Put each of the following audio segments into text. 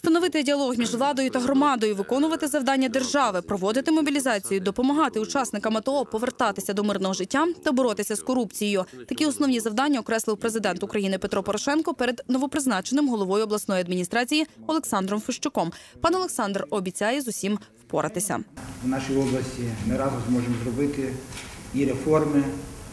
Встановити діалог між владою та громадою, виконувати завдання держави, проводити мобілізацію, допомагати учасникам АТО повертатися до мирного життя та боротися з корупцією. Такі основні завдання окреслив президент України Петро Порошенко перед новопризначеним головою обласної адміністрації Олександром Фещуком. Пан Олександр обіцяє з усім впоратися. В нашій області ми разом зможемо зробити і реформи,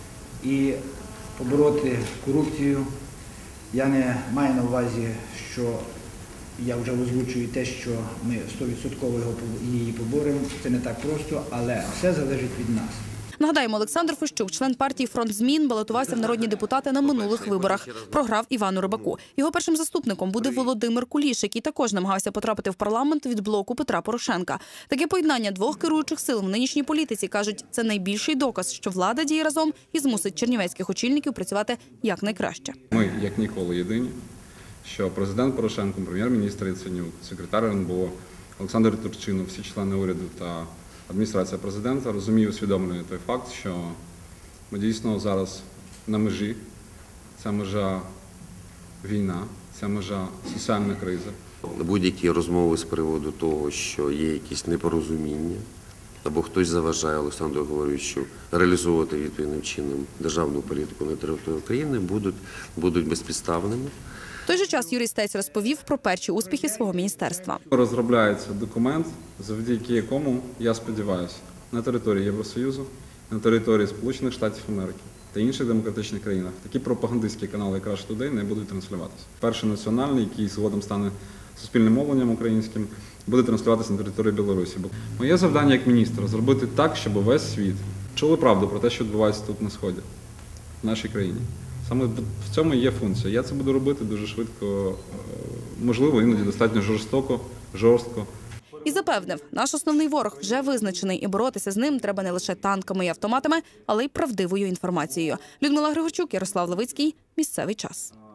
і побороти корупцію. Я не маю на увазі, що я вже озвучую те, що ми 100% її поборемо. Це не так просто, але все залежить від нас. Нагадаємо, Олександр Фещук, член партії «Фронт змін», балотувався в народні депутати на минулих виборах. Програв Івану Рибаку. Його першим заступником буде Володимир Куліш, який також намагався потрапити в парламент від блоку Петра Порошенка. Таке поєднання двох керуючих сил в нинішній політиці, кажуть, це найбільший доказ, що влада діє разом і змусить чернівецьких очільників працювати якнайкраще. Ми, як ніколи, єдині, що президент Порошенко, прем'єр-міністр Яценюк, секретар РНБО, Олександр Турчинов, всі члени уряду та адміністрація президента розуміє, усвідомлює той факт, що ми дійсно зараз на межі. Це межа війна, це межа соціальна криза. Будь-які розмови з приводу того, що є якісь непорозуміння, або хтось заважає Олександру Григоровичу реалізовувати відповідним чином державну політику на території України, будуть безпідставними. В той же час Юрій Стець розповів про перші успіхи свого міністерства. Розробляється документ, завдяки якому, я сподіваюся, на території Євросоюзу, на території Сполучених Штатів Америки та інших демократичних країнах такі пропагандистські канали, як Russia Today, не будуть транслюватися. Перший національний, який згодом стане суспільним мовленням українським, буде транслюватися на території Білорусі. Моє завдання як міністра – зробити так, щоб весь світ чули правду про те, що відбувається тут на Сході, в нашій країні. Саме в цьому є функція. Я це буду робити дуже швидко, можливо, іноді достатньо жорстко. І запевнив, наш основний ворог вже визначений, і боротися з ним треба не лише танками і автоматами, але й правдивою інформацією. Людмила Григорчук, Ярослав Левицький. Місцевий час.